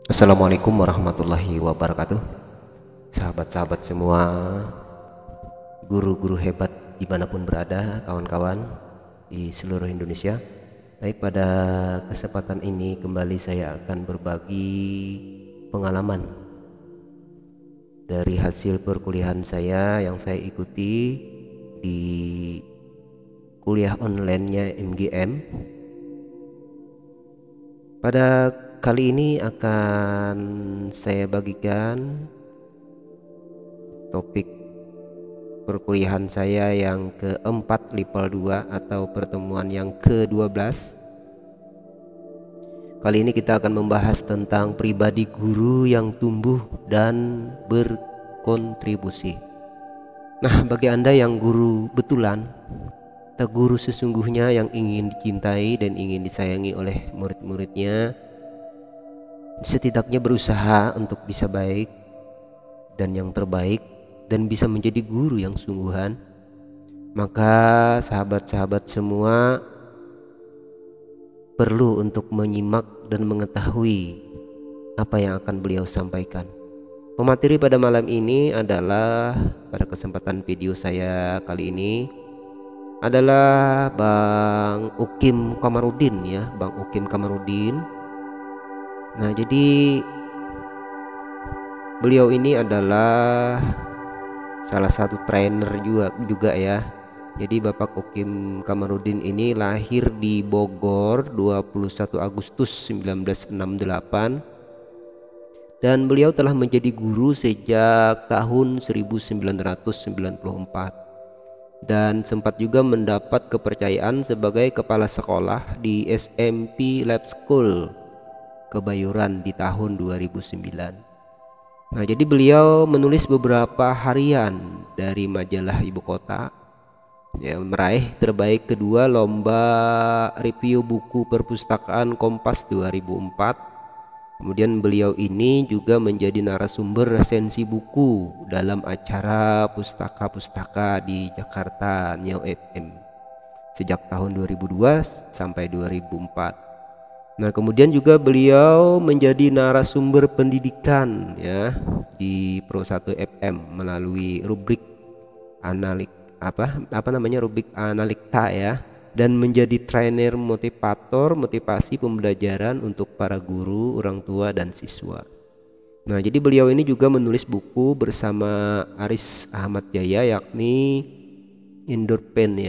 Assalamualaikum warahmatullahi wabarakatuh. Sahabat-sahabat semua, guru-guru hebat dimanapun berada, kawan-kawan di seluruh Indonesia. Baik, pada kesempatan ini kembali saya akan berbagi pengalaman dari hasil perkuliahan saya yang saya ikuti di kuliah online-nya MGM. Pada kali ini akan saya bagikan topik perkuliahan saya yang keempat level 2 atau pertemuan yang ke-12. Kali ini kita akan membahas tentang pribadi guru yang tumbuh dan berkontribusi. Nah, bagi Anda yang guru betulan atau guru sesungguhnya yang ingin dicintai dan ingin disayangi oleh murid-muridnya, setidaknya berusaha untuk bisa baik dan yang terbaik dan bisa menjadi guru yang sungguhan, maka sahabat-sahabat semua perlu untuk menyimak dan mengetahui apa yang akan beliau sampaikan. Pemateri pada malam ini adalah, pada kesempatan video saya kali ini adalah Bang Ukim Kamarudin ya, Bang Ukim Kamarudin. Nah, jadi beliau ini adalah salah satu trainer juga ya. Jadi Bapak Ukim Kamarudin ini lahir di Bogor 21 Agustus 1968 dan beliau telah menjadi guru sejak tahun 1994 dan sempat juga mendapat kepercayaan sebagai kepala sekolah di SMP Lab School Kebayoran di tahun 2009. Nah, jadi beliau menulis beberapa harian dari majalah Ibu Kota, ya, meraih terbaik kedua lomba review buku perpustakaan Kompas 2004. Kemudian beliau ini juga menjadi narasumber resensi buku dalam acara pustaka-pustaka di Jakarta Neo FM sejak tahun 2002 sampai 2004. Nah, kemudian juga beliau menjadi narasumber pendidikan ya di Pro 1 FM melalui rubrik rubrik analikta ya, dan menjadi trainer motivasi pembelajaran untuk para guru, orang tua dan siswa. Nah, jadi beliau ini juga menulis buku bersama Aris Ahmad Jaya, yakni Endorphin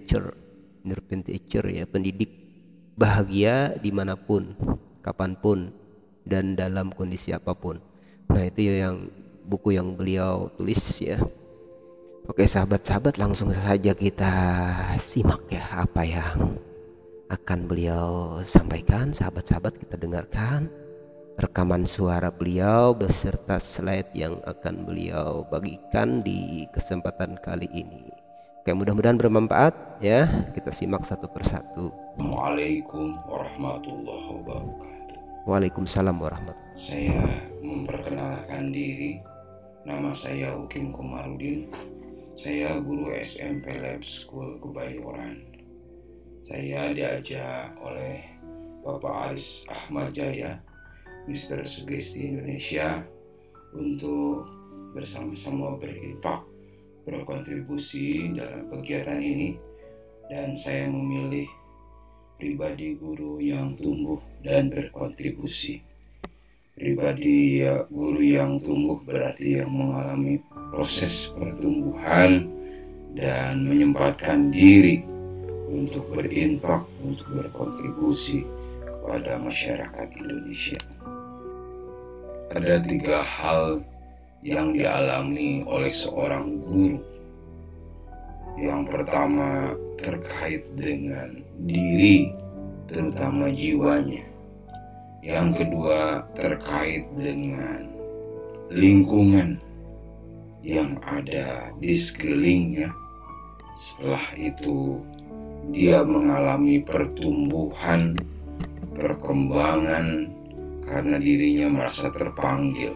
Teacher ya, pendidik bahagia dimanapun, kapanpun, dan dalam kondisi apapun. Nah, itu yang buku yang beliau tulis ya. Oke sahabat-sahabat, langsung saja kita simak ya apa yang akan beliau sampaikan. Sahabat-sahabat, kita dengarkan rekaman suara beliau beserta slide yang akan beliau bagikan di kesempatan kali ini. Oke, mudah-mudahan bermanfaat ya. Kita simak satu persatu. Assalamualaikum warahmatullahi wabarakatuh. Waalaikumsalam warahmatullahi. Saya memperkenalkan diri. Nama saya Ukim Kamarudin. Saya guru SMP Lab School Kebayoran. Saya diajak oleh Bapak Aris Ahmad Jaya, Mister Sugesti Indonesia, untuk bersama-sama berinfak, berkontribusi dalam kegiatan ini, dan saya memilih pribadi guru yang tumbuh dan berkontribusi. Pribadi guru yang tumbuh berarti yang mengalami proses pertumbuhan dan menyempatkan diri untuk berinfak, untuk berkontribusi kepada masyarakat Indonesia. Ada 3 hal yang dialami oleh seorang guru. Yang pertama terkait dengan diri, terutama jiwanya. Yang kedua terkait dengan lingkungan yang ada di sekelilingnya. Setelah itu dia mengalami pertumbuhan, perkembangan karena dirinya merasa terpanggil.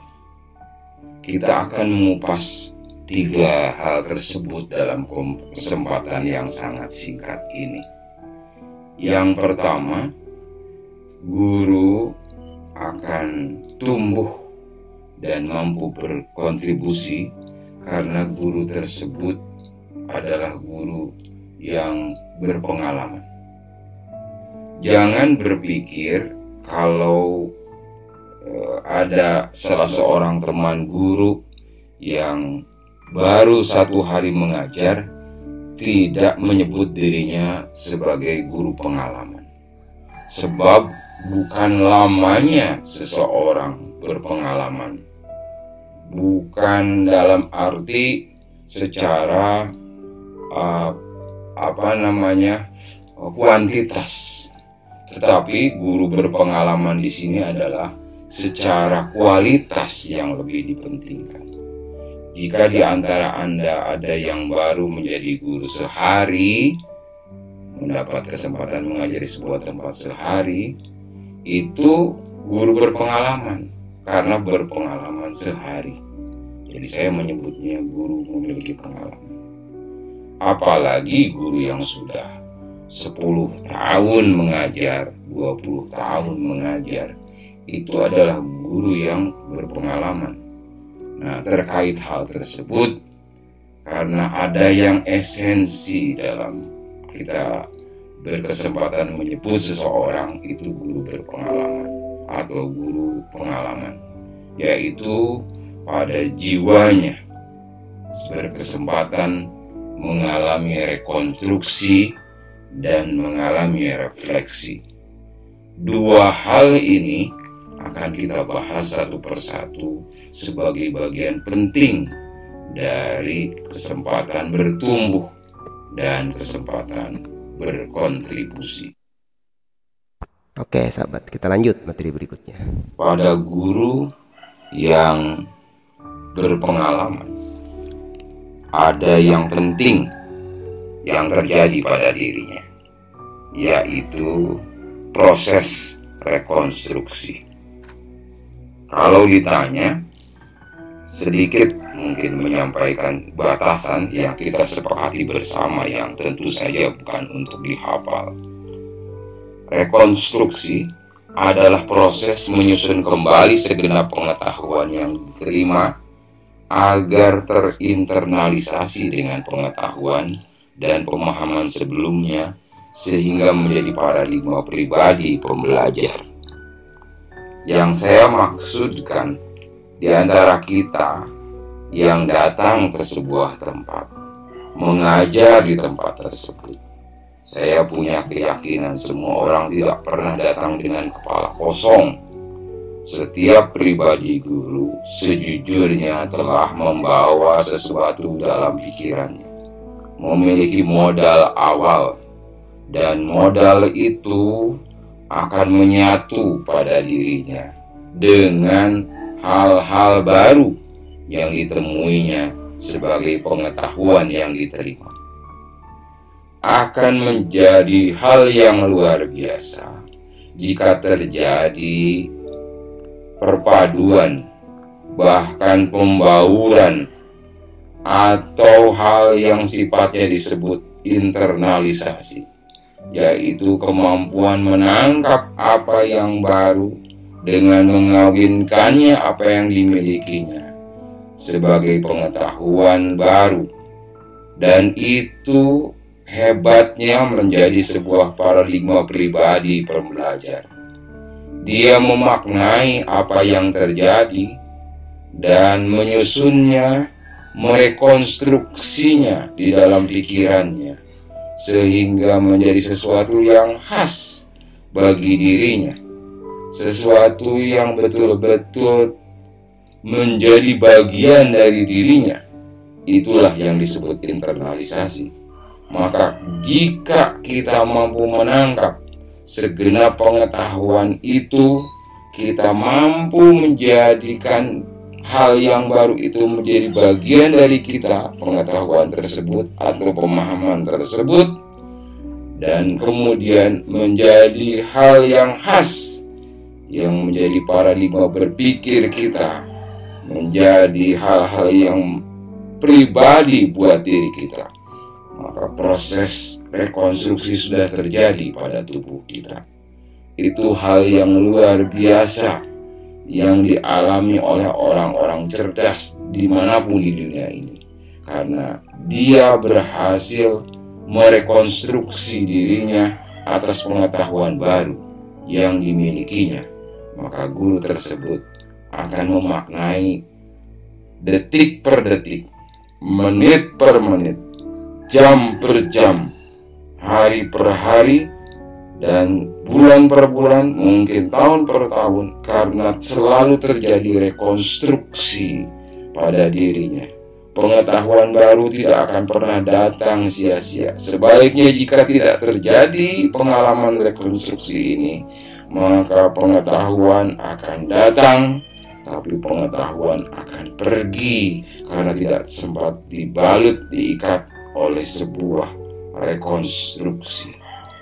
Kita akan mengupas 3 hal tersebut dalam kesempatan yang sangat singkat ini. Yang pertama, guru akan tumbuh dan mampu berkontribusi karena guru tersebut adalah guru yang berpengalaman. Jangan berpikir kalau ada salah seorang teman guru yang baru 1 hari mengajar tidak menyebut dirinya sebagai guru pengalaman. Sebab bukan lamanya seseorang berpengalaman, bukan dalam arti secara kuantitas, tetapi guru berpengalaman di sini adalah secara kualitas yang lebih dipentingkan. Jika di antara Anda ada yang baru menjadi guru sehari, mendapat kesempatan mengajari sebuah tempat sehari, itu guru berpengalaman karena berpengalaman sehari. Jadi saya menyebutnya guru memiliki pengalaman. Apalagi guru yang sudah 10 tahun mengajar, 20 tahun mengajar, itu adalah guru yang berpengalaman. Nah, terkait hal tersebut, karena ada yang esensi dalam kita berkesempatan menyebut seseorang itu guru berpengalaman atau guru pengalaman, yaitu pada jiwanya berkesempatan mengalami rekonstruksi dan mengalami refleksi. 2 hal ini akan kita bahas satu persatu sebagai bagian penting dari kesempatan bertumbuh dan kesempatan berkontribusi. Oke sahabat, kita lanjut materi berikutnya. Pada guru yang berpengalaman, ada yang penting yang terjadi pada dirinya, yaitu proses rekonstruksi. Kalau ditanya, sedikit mungkin menyampaikan batasan yang kita sepakati bersama yang tentu saja bukan untuk dihafal. Rekonstruksi adalah proses menyusun kembali segenap pengetahuan yang diterima agar terinternalisasi dengan pengetahuan dan pemahaman sebelumnya sehingga menjadi paradigma pribadi pembelajar. Yang saya maksudkan, di antara kita yang datang ke sebuah tempat, mengajar di tempat tersebut, saya punya keyakinan semua orang tidak pernah datang dengan kepala kosong. Setiap pribadi guru sejujurnya telah membawa sesuatu dalam pikirannya, memiliki modal awal, dan modal itu akan menyatu pada dirinya dengan hal-hal baru yang ditemuinya sebagai pengetahuan yang diterima. Akan menjadi hal yang luar biasa jika terjadi perpaduan, bahkan pembauran, atau hal yang sifatnya disebut internalisasi, yaitu kemampuan menangkap apa yang baru dengan mengawinkannya apa yang dimilikinya sebagai pengetahuan baru. Dan itu hebatnya menjadi sebuah paradigma pribadi pembelajar. Dia memaknai apa yang terjadi dan menyusunnya, merekonstruksinya di dalam pikirannya sehingga menjadi sesuatu yang khas bagi dirinya, sesuatu yang betul-betul menjadi bagian dari dirinya. Itulah yang disebut internalisasi. Maka jika kita mampu menangkap segenap pengetahuan itu, kita mampu menjadikan hal yang baru itu menjadi bagian dari kita, pengetahuan tersebut atau pemahaman tersebut, dan kemudian menjadi hal yang khas yang menjadi paradigma berpikir kita, menjadi hal-hal yang pribadi buat diri kita. Maka proses rekonstruksi sudah terjadi pada tubuh kita. itu hal yang luar biasa yang dialami oleh orang-orang cerdas dimanapun di dunia ini, karena dia berhasil merekonstruksi dirinya atas pengetahuan baru yang dimilikinya. Maka guru tersebut akan memaknai detik per detik, menit per menit, jam per jam, hari per hari, dan bulan per bulan, mungkin tahun per tahun, karena selalu terjadi rekonstruksi pada dirinya. Pengetahuan baru tidak akan pernah datang sia-sia. Sebaliknya jika tidak terjadi pengalaman rekonstruksi ini, maka pengetahuan akan datang, tapi pengetahuan akan pergi karena tidak sempat dibalut, diikat oleh sebuah rekonstruksi.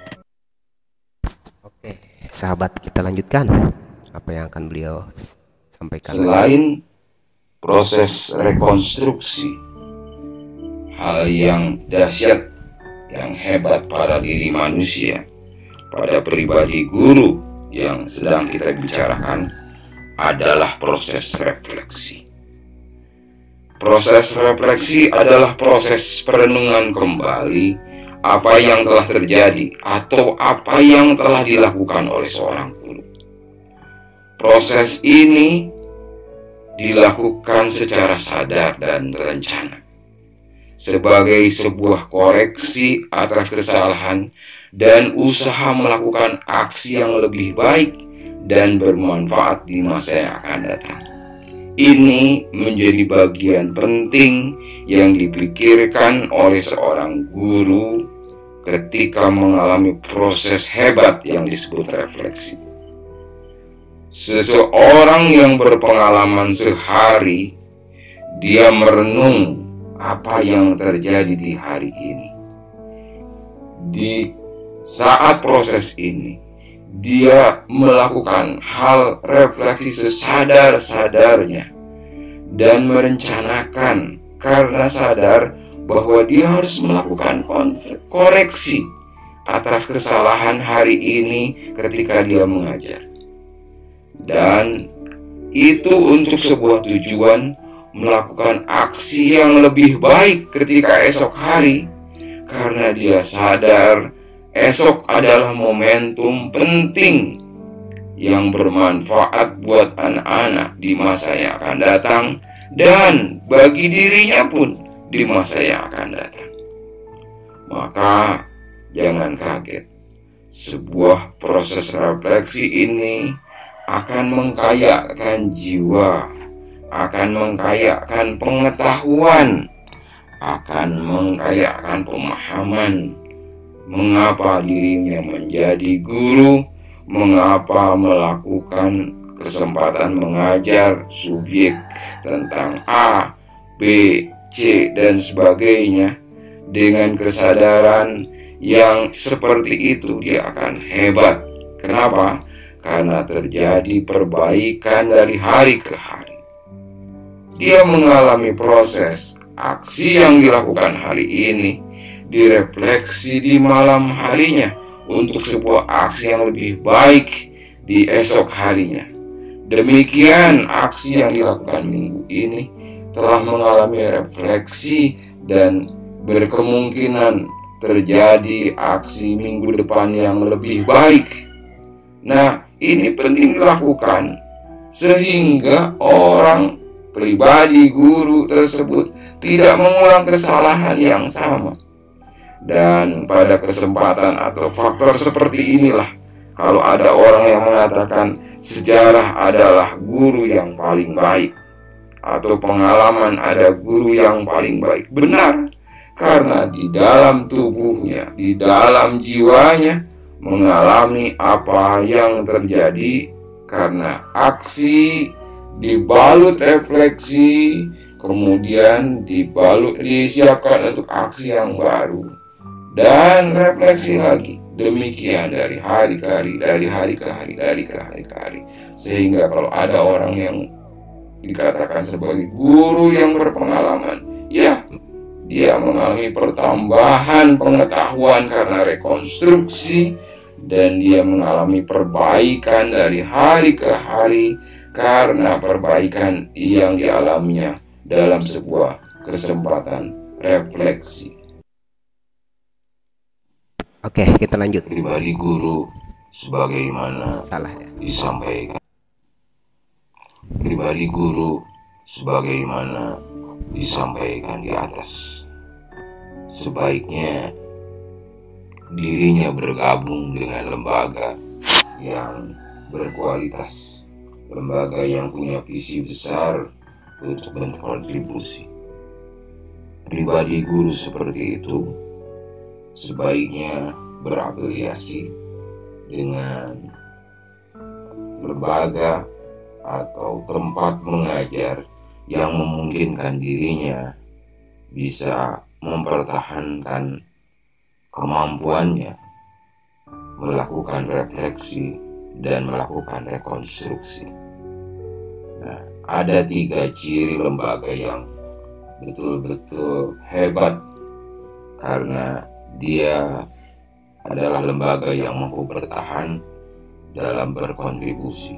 Oke, sahabat, kita lanjutkan apa yang akan beliau sampaikan. Selain proses rekonstruksi, hal yang dahsyat, yang hebat pada diri manusia, pada pribadi guru yang sedang kita bicarakan adalah proses refleksi. Proses refleksi adalah proses perenungan kembali apa yang telah terjadi atau apa yang telah dilakukan oleh seorang guru. Proses ini dilakukan secara sadar dan terencana sebagai sebuah koreksi atas kesalahan dan usaha melakukan aksi yang lebih baik dan bermanfaat di masa yang akan datang. Ini menjadi bagian penting yang dipikirkan oleh seorang guru ketika mengalami proses hebat yang disebut refleksi. Seseorang yang berpengalaman sehari, dia merenung apa yang terjadi di hari ini. Di saat proses ini, dia melakukan hal refleksi sesadar-sadarnya dan merencanakan karena sadar bahwa dia harus melakukan koreksi atas kesalahan hari ini ketika dia mengajar. Dan itu untuk sebuah tujuan melakukan aksi yang lebih baik ketika esok hari, karena dia sadar esok adalah momentum penting yang bermanfaat buat anak-anak di masa yang akan datang dan bagi dirinya pun di masa yang akan datang. Maka jangan kaget, sebuah proses refleksi ini akan mengkayakan jiwa, akan mengkayakan pengetahuan, akan mengkayakan pemahaman mengapa dirinya menjadi guru, mengapa melakukan kesempatan mengajar subjek tentang A, B, C, dan sebagainya. Dengan kesadaran yang seperti itu, dia akan hebat. Kenapa? Karena terjadi perbaikan dari hari ke hari. Dia mengalami proses aksi yang dilakukan hari ini, direfleksi di malam harinya untuk sebuah aksi yang lebih baik di esok harinya. Demikian aksi yang dilakukan minggu ini telah mengalami refleksi dan berkemungkinan terjadi aksi minggu depan yang lebih baik. Nah, ini penting dilakukan sehingga orang pribadi guru tersebut tidak mengulang kesalahan yang sama. Dan pada kesempatan atau faktor seperti inilah, kalau ada orang yang mengatakan sejarah adalah guru yang paling baik, atau pengalaman ada guru yang paling baik. Benar, karena di dalam tubuhnya, di dalam jiwanya mengalami apa yang terjadi karena aksi dibalut refleksi, kemudian disiapkan untuk aksi yang baru dan refleksi lagi. Demikian dari hari ke hari, dari hari ke hari, dari hari ke hari. Sehingga kalau ada orang yang dikatakan sebagai guru yang berpengalaman, ya, dia mengalami pertambahan pengetahuan karena rekonstruksi dan dia mengalami perbaikan dari hari ke hari karena perbaikan yang dialaminya dalam sebuah kesempatan refleksi. Oke, kita lanjut. Pribadi guru sebagaimana Salah ya. disampaikan. Pribadi guru sebagaimana disampaikan di atas. Sebaiknya dirinya bergabung dengan lembaga yang berkualitas, lembaga yang punya visi besar untuk berkontribusi. Pribadi guru seperti itu sebaiknya berafiliasi dengan lembaga atau tempat mengajar yang memungkinkan dirinya bisa mempertahankan kemampuannya melakukan refleksi dan melakukan rekonstruksi. Nah, ada 3 ciri lembaga yang betul-betul hebat karena dia adalah lembaga yang mampu bertahan dalam berkontribusi.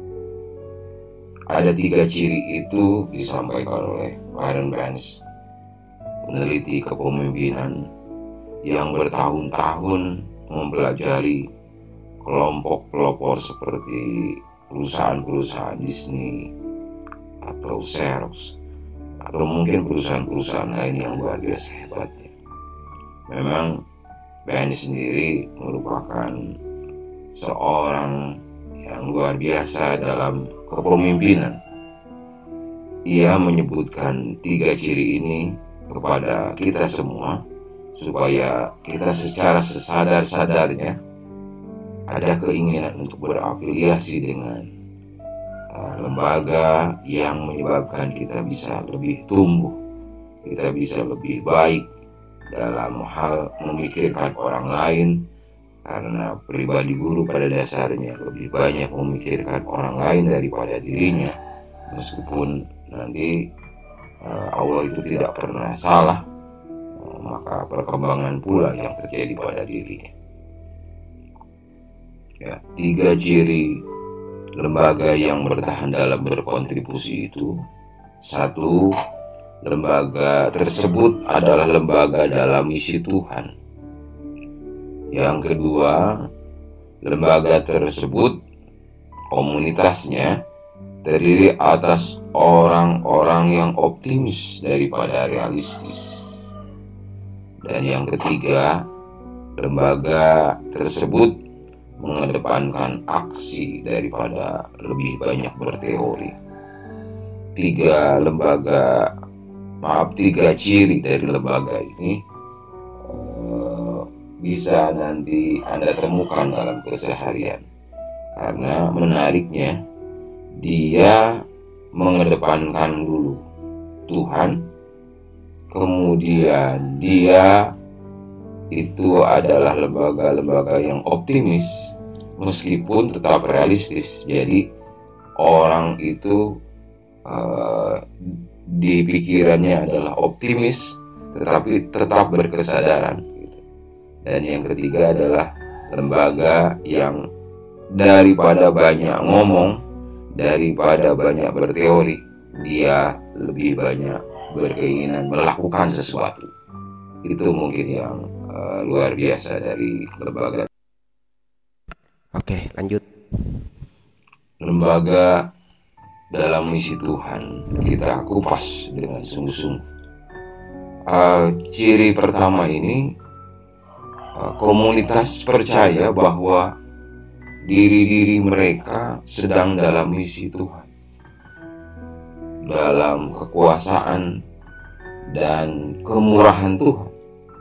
Ada 3 ciri itu disampaikan oleh Warren Bennis, peneliti kepemimpinan yang bertahun-tahun mempelajari kelompok pelopor seperti perusahaan-perusahaan Disney atau Xerox atau mungkin perusahaan-perusahaan lain yang luar biasa hebatnya. Memang Bennis sendiri merupakan seorang yang luar biasa dalam kepemimpinan. Ia menyebutkan 3 ciri ini kepada kita semua supaya kita secara sesadar-sadarnya ada keinginan untuk berafiliasi dengan lembaga yang menyebabkan kita bisa lebih tumbuh, kita bisa lebih baik dalam hal memikirkan orang lain, karena pribadi guru pada dasarnya lebih banyak memikirkan orang lain daripada dirinya, meskipun nanti Allah itu tidak pernah salah, maka perkembangan pula yang terjadi pada dirinya. Ya, 3 ciri lembaga yang bertahan dalam berkontribusi itu: 1, lembaga tersebut adalah lembaga dalam misi Tuhan. Yang kedua, lembaga tersebut, komunitasnya terdiri atas orang-orang yang optimis daripada realistis. Dan yang ketiga, lembaga tersebut mengedepankan aksi daripada lebih banyak berteori. 3 ciri dari lembaga ini bisa nanti Anda temukan dalam keseharian, karena menariknya dia mengedepankan dulu Tuhan, kemudian dia itu adalah lembaga-lembaga yang optimis meskipun tetap realistis. Jadi orang itu di pikirannya adalah optimis tetapi tetap berkesadaran. Dan yang ketiga adalah lembaga yang daripada banyak ngomong, daripada banyak berteori, dia lebih banyak berkeinginan melakukan sesuatu. Itu mungkin yang luar biasa dari lembaga. Oke, lanjut. Lembaga dalam misi Tuhan kita kupas dengan sungguh-sungguh. Ciri pertama ini, komunitas percaya bahwa diri-diri mereka sedang dalam misi Tuhan, dalam kekuasaan dan kemurahan Tuhan.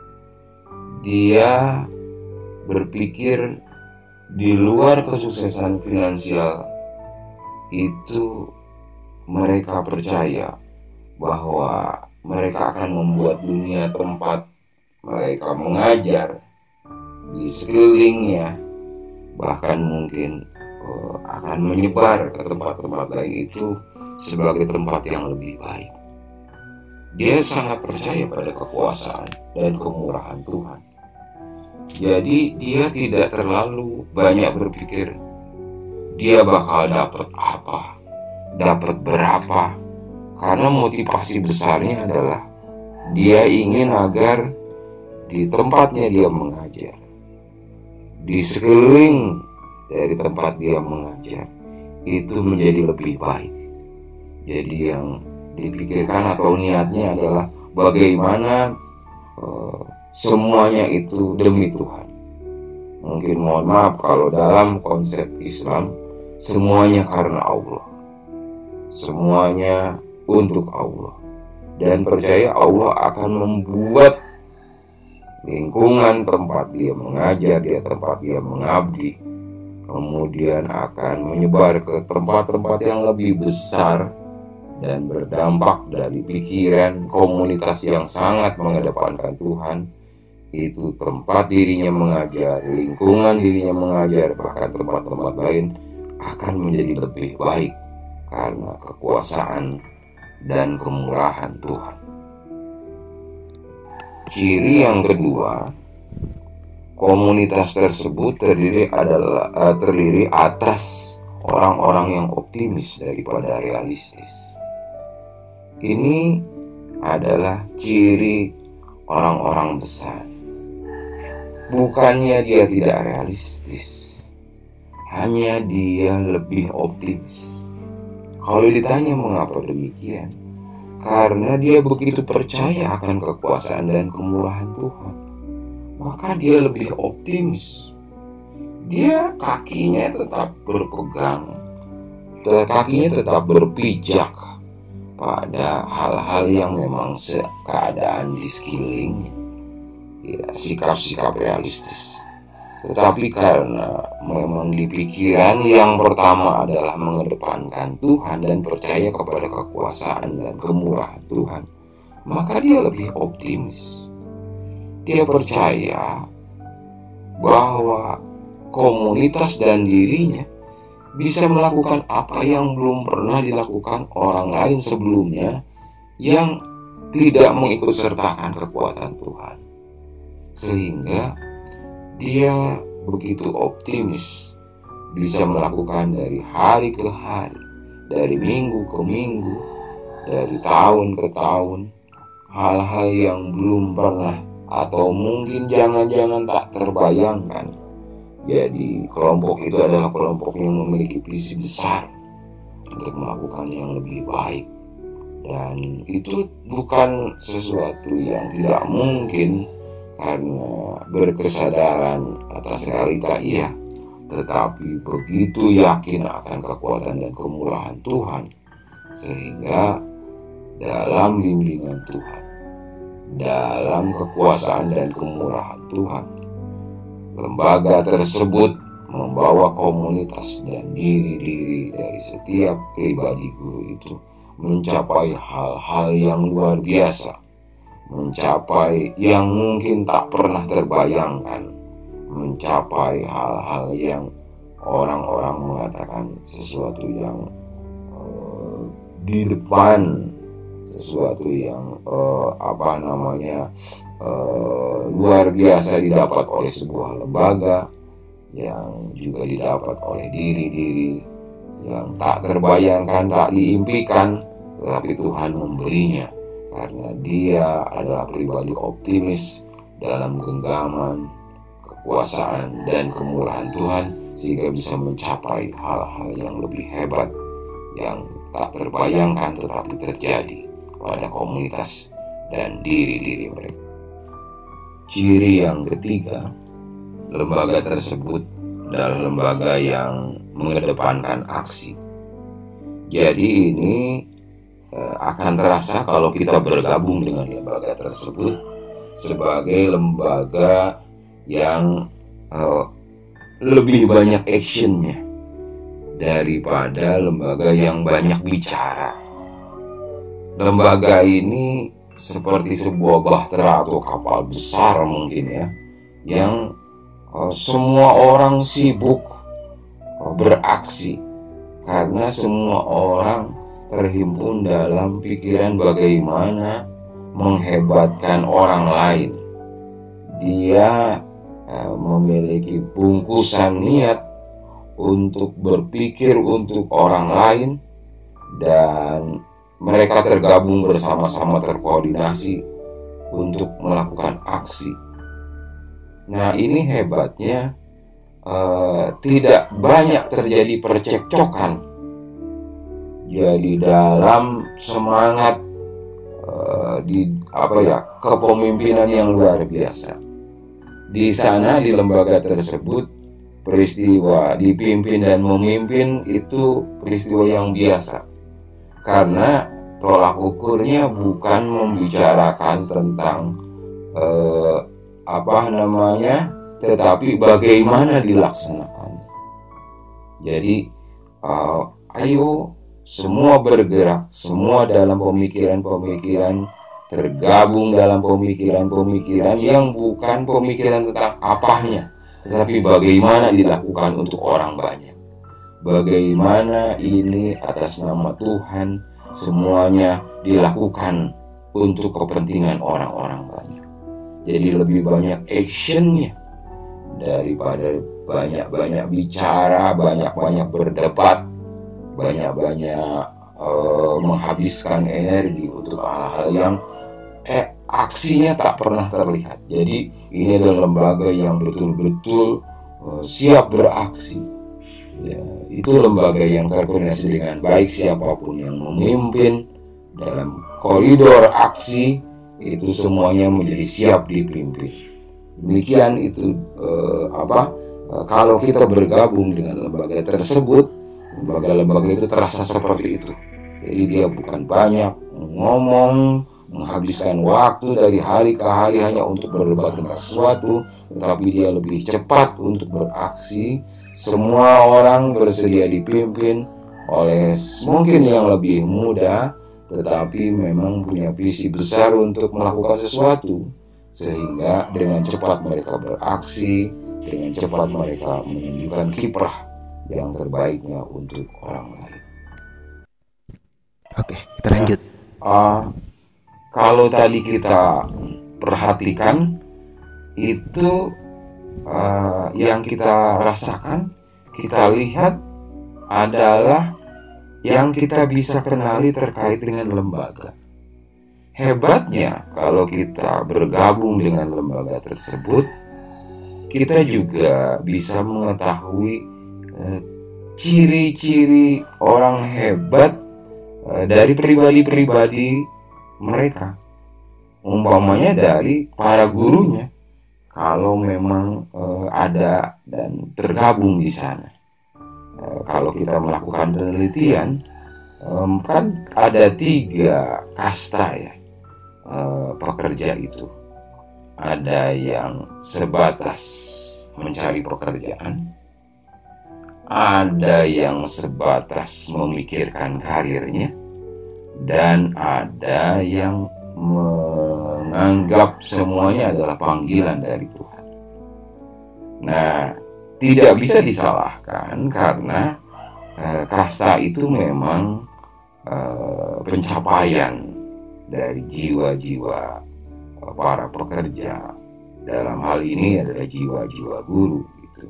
Dia berpikir di luar kesuksesan finansial itu, mereka percaya bahwa mereka akan membuat dunia tempat mereka mengajar di sekelilingnya, bahkan mungkin akan menyebar ke tempat-tempat lain itu sebagai tempat yang lebih baik. Dia sangat percaya pada kekuasaan dan kemurahan Tuhan. Jadi dia tidak terlalu banyak berpikir dia bakal dapat apa, dapat berapa, karena motivasi besarnya adalah dia ingin agar di tempatnya dia mengajar, di sekeliling dari tempat dia mengajar, itu menjadi lebih baik. Jadi yang dipikirkan atau niatnya adalah bagaimana semuanya itu demi Tuhan. Mungkin mohon maaf kalau dalam konsep Islam semuanya karena Allah, semuanya untuk Allah, dan percaya Allah akan membuat lingkungan tempat dia mengajar, tempat dia mengabdi, kemudian akan menyebar ke tempat-tempat yang lebih besar dan berdampak dari pikiran komunitas yang sangat mengedepankan Tuhan. Itu tempat dirinya mengajar, lingkungan dirinya mengajar, bahkan tempat-tempat lain akan menjadi lebih baik karena kekuasaan dan kemurahan Tuhan. Ciri yang kedua, komunitas tersebut terdiri atas orang-orang yang optimis daripada realistis. Ini adalah ciri orang-orang besar. Bukannya dia tidak realistis, hanya dia lebih optimis. Kalau ditanya mengapa demikian, karena dia begitu percaya akan kekuasaan dan kemurahan Tuhan, maka dia lebih optimis. Dia kakinya tetap berpegang, kakinya tetap berpijak pada hal-hal yang memang keadaan di sekelilingnya, ya, sikap-sikap realistis. Tetapi karena memang di pikiran yang pertama adalah mengedepankan Tuhan dan percaya kepada kekuasaan dan kemurahan Tuhan, maka dia lebih optimis. Dia percaya bahwa komunitas dan dirinya bisa melakukan apa yang belum pernah dilakukan orang lain sebelumnya yang tidak mengikut sertakan kekuatan Tuhan. Sehingga dia begitu optimis bisa melakukan dari hari ke hari, dari minggu ke minggu, dari tahun ke tahun, hal-hal yang belum pernah atau mungkin jangan-jangan tak terbayangkan. Jadi kelompok itu adalah kelompok yang memiliki visi besar untuk melakukan yang lebih baik. Dan itu bukan sesuatu yang tidak mungkin karena berkesadaran atas realita, iya, tetapi begitu yakin akan kekuatan dan kemurahan Tuhan, sehingga dalam bimbingan Tuhan, dalam kekuasaan dan kemurahan Tuhan, lembaga tersebut membawa komunitas dan diri-diri dari setiap pribadi guru itu mencapai hal-hal yang luar biasa, mencapai yang mungkin tak pernah terbayangkan, mencapai hal-hal yang orang-orang mengatakan sesuatu yang di depan, sesuatu yang luar biasa didapat oleh sebuah lembaga, yang juga didapat oleh diri-diri yang tak terbayangkan, tak diimpikan, tetapi Tuhan memberinya. Karena dia adalah pribadi optimis dalam genggaman kekuasaan dan kemurahan Tuhan, sehingga bisa mencapai hal-hal yang lebih hebat yang tak terbayangkan tetapi terjadi pada komunitas dan diri-diri mereka. Ciri yang ketiga, lembaga tersebut adalah lembaga yang mengedepankan aksi. Jadi ini akan terasa kalau kita bergabung dengan lembaga tersebut sebagai lembaga yang lebih banyak actionnya daripada lembaga yang banyak bicara. Lembaga ini seperti sebuah bahtera atau kapal besar mungkin ya, yang semua orang sibuk beraksi karena semua orang terhimpun dalam pikiran bagaimana menghebatkan orang lain. Dia memiliki bungkusan niat untuk berpikir untuk orang lain, dan mereka tergabung bersama-sama, terkoordinasi untuk melakukan aksi. Nah, ini hebatnya, tidak banyak terjadi percekcokan. Jadi dalam semangat kepemimpinan yang luar biasa. Di sana, di lembaga tersebut, peristiwa dipimpin dan memimpin itu peristiwa yang biasa. Karena tolak ukurnya bukan membicarakan tentang tetapi bagaimana dilaksanakan. Jadi ayo semua bergerak, semua dalam pemikiran-pemikiran, tergabung dalam pemikiran-pemikiran yang bukan pemikiran tentang apanya, tetapi bagaimana dilakukan untuk orang banyak. Bagaimana ini atas nama Tuhan semuanya dilakukan untuk kepentingan orang-orang banyak. Jadi lebih banyak actionnya daripada banyak-banyak bicara, banyak-banyak berdebat, banyak-banyak menghabiskan energi untuk hal-hal yang aksinya tak pernah terlihat. Jadi ini adalah lembaga yang betul-betul siap beraksi. Ya, itu lembaga yang terkoordinasi dengan baik. Siapapun yang memimpin dalam koridor aksi itu semuanya menjadi siap dipimpin. Demikian itu kalau kita bergabung dengan lembaga tersebut, lembaga-lembaga itu terasa seperti itu. Jadi dia bukan banyak ngomong, menghabiskan waktu dari hari ke hari hanya untuk berdebat tentang sesuatu, tetapi dia lebih cepat untuk beraksi. Semua orang bersedia dipimpin oleh mungkin yang lebih muda, tetapi memang punya visi besar untuk melakukan sesuatu, sehingga dengan cepat mereka beraksi, dengan cepat mereka menunjukkan kiprah yang terbaiknya untuk orang lain. Oke, kita lanjut. Kalau tadi kita perhatikan itu, yang kita rasakan, kita lihat adalah yang kita bisa kenali terkait dengan lembaga. Hebatnya kalau kita bergabung dengan lembaga tersebut, kita juga bisa mengetahui ciri-ciri orang hebat dari pribadi-pribadi mereka. Umpamanya dari para gurunya, kalau memang ada dan tergabung di sana. Kalau kita melakukan penelitian, kan ada 3 kasta ya pekerja itu. Ada yang sebatas mencari pekerjaan, ada yang sebatas memikirkan karirnya, dan ada yang menganggap semuanya adalah panggilan dari Tuhan. Nah, tidak bisa disalahkan karena kasta itu memang pencapaian dari jiwa-jiwa para pekerja. Dalam hal ini adalah jiwa-jiwa guru gitu.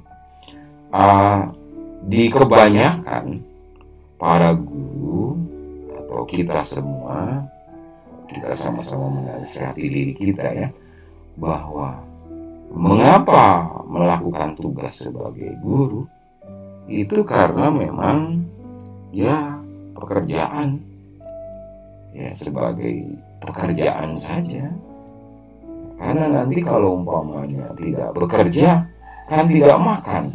Di kebanyakan para guru atau kita semua, kita sama-sama menasihati diri kita ya, bahwa mengapa melakukan tugas sebagai guru itu karena memang ya pekerjaan, ya sebagai pekerjaan saja. Karena nanti kalau umpamanya tidak bekerja kan tidak makan.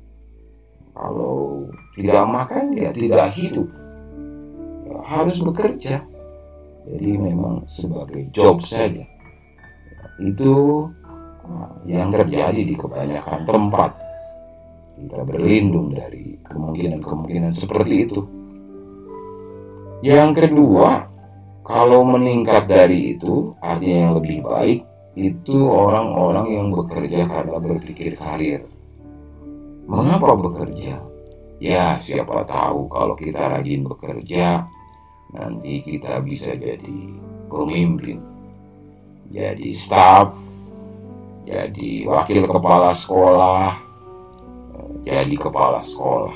Kalau tidak makan ya tidak hidup, ya, harus bekerja. Jadi memang sebagai job saja. Itu yang terjadi di kebanyakan tempat. Kita berlindung dari kemungkinan-kemungkinan seperti itu. Yang kedua, kalau meningkat dari itu, artinya yang lebih baik, itu orang-orang yang bekerja karena berpikir karir. Mengapa bekerja? Ya, siapa tahu kalau kita rajin bekerja, nanti kita bisa jadi pemimpin, jadi staff, jadi wakil kepala sekolah, jadi kepala sekolah,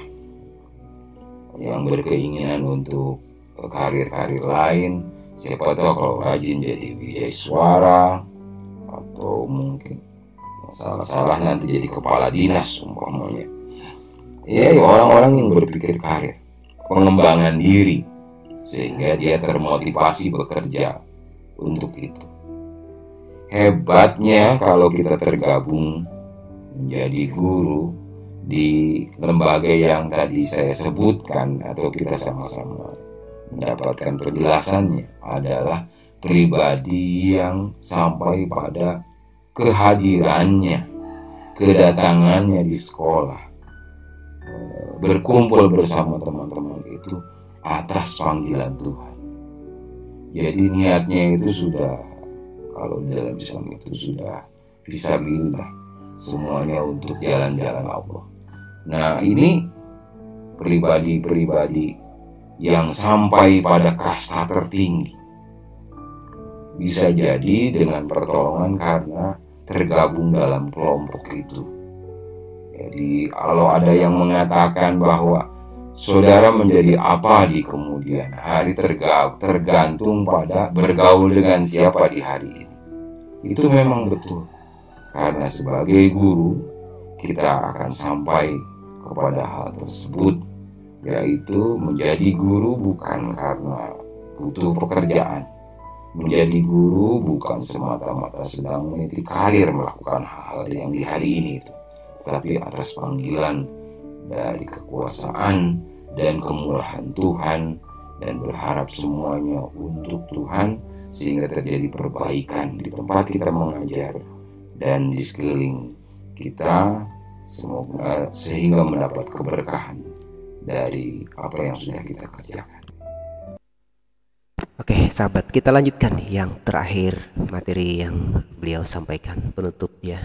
yang berkeinginan untuk karir-karir lain. Siapa tahu kalau rajin jadi wijaiswara, atau mungkin salah nanti jadi kepala dinas umpamanya. Ya, orang-orang yang berpikir karir, pengembangan diri, sehingga dia termotivasi bekerja untuk itu. Hebatnya kalau kita tergabung menjadi guru di lembaga yang tadi saya sebutkan, atau kita sama-sama mendapatkan penjelasannya, adalah pribadi yang sampai pada kehadirannya, kedatangannya di sekolah, berkumpul bersama teman-teman itu atas panggilan Tuhan. Jadi niatnya itu sudah, kalau dalam Islam itu sudah fisabilillah, semuanya untuk jalan-jalan Allah. Nah, ini pribadi-pribadi yang sampai pada kasta tertinggi. Bisa jadi dengan pertolongan karena tergabung dalam kelompok itu. Jadi kalau ada yang mengatakan bahwa saudara menjadi apa di kemudian hari, tergantung pada bergaul dengan siapa di hari ini. Itu memang betul. Karena sebagai guru kita akan sampai kepada hal tersebut, yaitu menjadi guru bukan karena butuh pekerjaan. Menjadi guru bukan semata-mata sedang meniti karir melakukan hal yang di hari ini itu, tapi atas panggilan dari kekuasaan dan kemurahan Tuhan, dan berharap semuanya untuk Tuhan, sehingga terjadi perbaikan di tempat kita mengajar dan di sekeliling kita, semoga sehingga mendapat keberkahan dari apa yang sudah kita kerjakan. Oke sahabat, kita lanjutkan yang terakhir materi yang beliau sampaikan, penutup ya.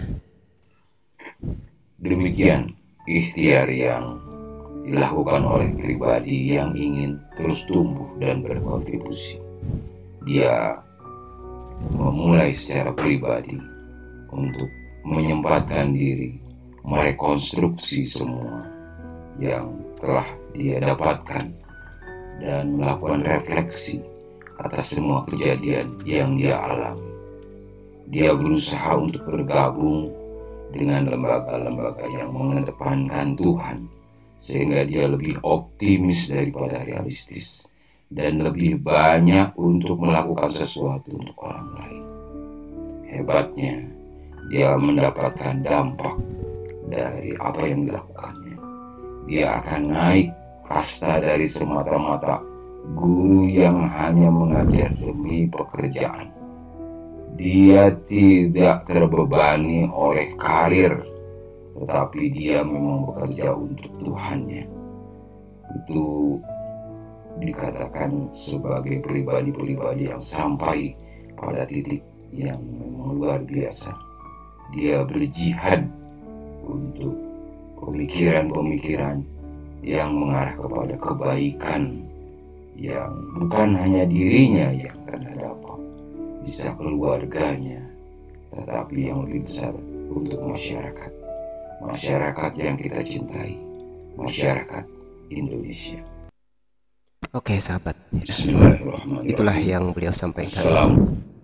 Demikian ikhtiar yang dilakukan oleh pribadi yang ingin terus tumbuh dan berkontribusi. Dia memulai secara pribadi untuk menyempatkan diri merekonstruksi semua yang telah dia dapatkan dan melakukan refleksi atas semua kejadian yang dia alami. Dia berusaha untuk bergabung dengan lembaga-lembaga yang mengedepankan Tuhan, sehingga dia lebih optimis daripada realistis, dan lebih banyak untuk melakukan sesuatu untuk orang lain. Hebatnya, dia mendapatkan dampak dari apa yang dilakukannya. Dia akan naik kasta dari semata-mata guru yang hanya mengajar demi pekerjaan. Dia tidak terbebani oleh karir, tetapi dia memang bekerja untuk Tuhannya. Itu dikatakan sebagai pribadi-pribadi yang sampai pada titik yang memang luar biasa. Dia berjihad untuk pemikiran-pemikiran yang mengarah kepada kebaikan, yang bukan hanya dirinya yang terdampak, bisa keluarganya, tetapi yang lebih besar untuk masyarakat. Masyarakat yang kita cintai, masyarakat Indonesia. Oke sahabat, Bismillahirrahmanirrahim. Itulah yang beliau sampaikan.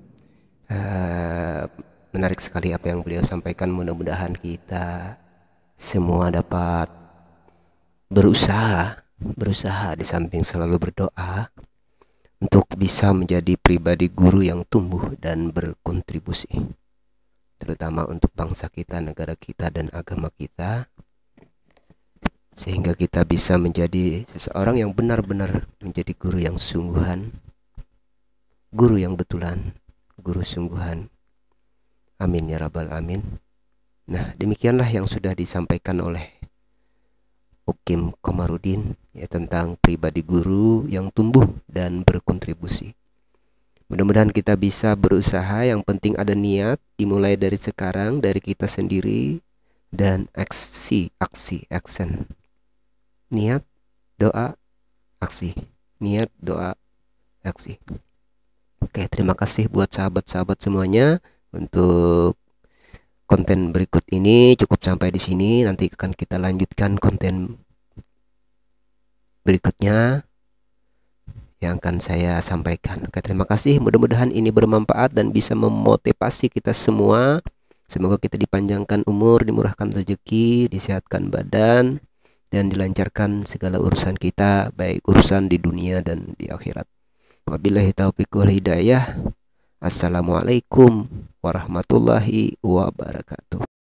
Menarik sekali apa yang beliau sampaikan. Mudah-mudahan kita semua dapat berusaha di samping selalu berdoa untuk bisa menjadi pribadi guru yang tumbuh dan berkontribusi, terutama untuk bangsa kita, negara kita, dan agama kita, sehingga kita bisa menjadi seseorang yang benar-benar menjadi guru yang sungguhan, guru yang betulan, guru sungguhan. Amin ya rabbal amin. Nah, demikianlah yang sudah disampaikan oleh Ukim Komarudin ya, tentang pribadi guru yang tumbuh dan berkontribusi. Mudah-mudahan kita bisa berusaha, yang penting ada niat, dimulai dari sekarang, dari kita sendiri, dan action. Niat, doa, aksi. Niat, doa, aksi. Oke, terima kasih buat sahabat-sahabat semuanya untuk konten berikut ini cukup sampai di sini. Nanti akan kita lanjutkan konten berikutnya yang akan saya sampaikan. Oke, terima kasih. Mudah-mudahan ini bermanfaat dan bisa memotivasi kita semua. Semoga kita dipanjangkan umur, dimurahkan rezeki, disehatkan badan, dan dilancarkan segala urusan kita, baik urusan di dunia dan di akhirat. Wabillahi taufiq wal hidayah. Assalamualaikum warahmatullahi wabarakatuh.